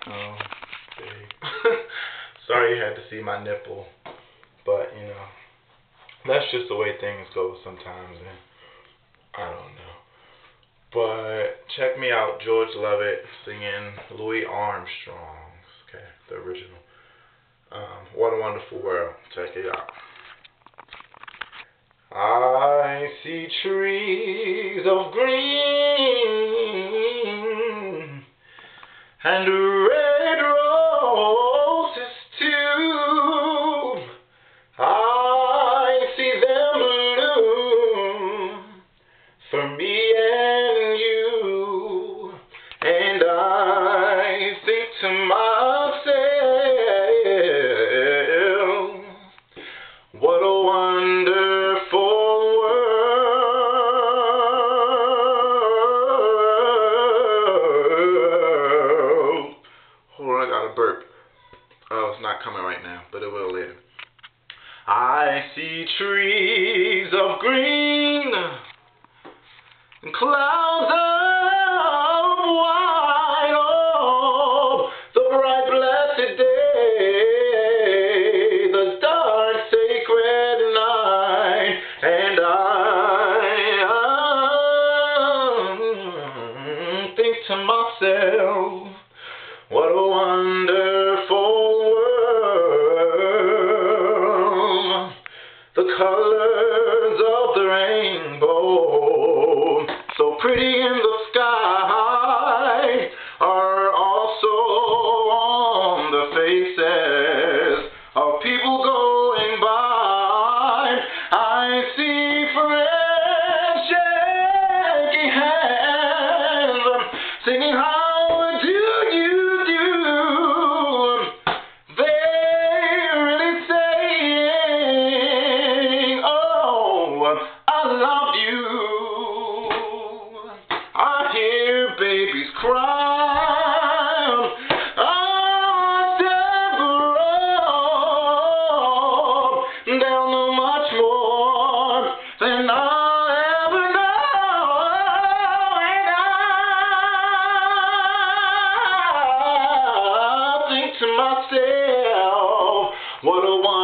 Oh, babe. Sorry you had to see my nipple, but you know, that's just the way things go sometimes, and I don't know. But check me out, George Lovett singing Louis Armstrong's, okay, the original. What a Wonderful World. Check it out. I see trees of green and red roses too. I see them bloom for me and you, and I think to myself, what a wonderful world. Hold on, I got a burp. Oh, it's not coming right now, but it will later. I see trees of green and clouds of white, oh, the bright blessed day, the dark sacred night, and I think to myself, what a wonderful world. The colors of the rainbow, so pretty in the sky, are also on the faces of people going by. I see friends shaking hands, singing, how do you do? They're really saying, oh, I love you. I hear babies cry. Oh, Deborah, they'll know much more than I'll ever know. And I think to myself, what a wonderful